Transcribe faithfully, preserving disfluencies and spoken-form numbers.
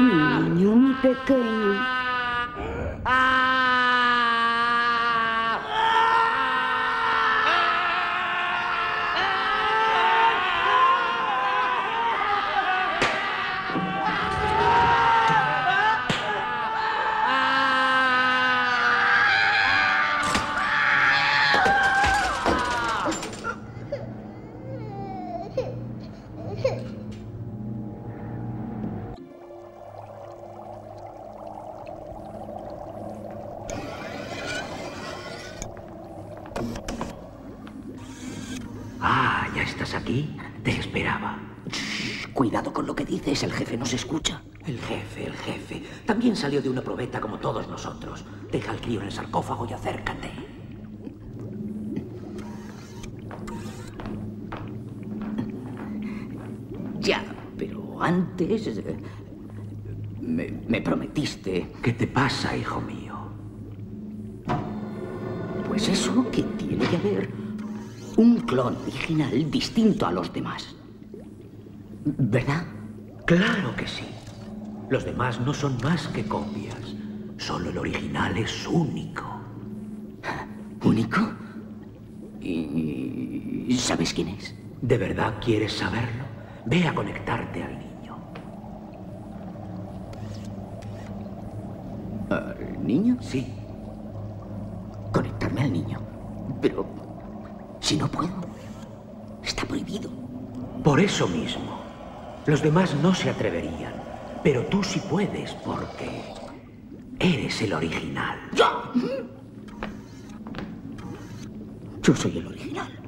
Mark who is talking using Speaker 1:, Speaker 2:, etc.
Speaker 1: Mi niño, mi pequeño.
Speaker 2: Ah, ¿ya estás aquí? Te esperaba.
Speaker 3: Shh, cuidado con lo que dices, el jefe nos escucha.
Speaker 2: El jefe, el jefe. También salió de una probeta como todos nosotros. Deja al crío en el sarcófago y acércate.
Speaker 3: Ya, pero antes... eh, me, me prometiste...
Speaker 2: ¿Qué te pasa, hijo mío?
Speaker 3: Pues eso, que tiene que haber un clon original distinto a los demás. ¿Verdad?
Speaker 2: Claro que sí. Los demás no son más que copias. Solo el original es único.
Speaker 3: ¿Único? ¿Y sabes quién es?
Speaker 2: ¿De verdad quieres saberlo? Ve a conectarte al niño.
Speaker 3: ¿Al niño?
Speaker 2: Sí.
Speaker 3: Conectarme al niño. Pero... si no puedo, está prohibido.
Speaker 2: Por eso mismo. Los demás no se atreverían. Pero tú sí puedes, porque... eres el original.
Speaker 3: ¡Yo! Yo soy el original.